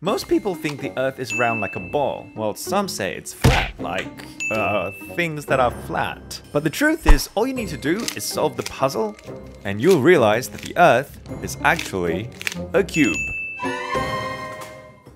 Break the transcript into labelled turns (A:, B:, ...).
A: Most people think the Earth is round like a ball, while some say it's flat, like, things that are flat. But the truth is, all you need to do is solve the puzzle, and you'll realize that the Earth is actually a cube.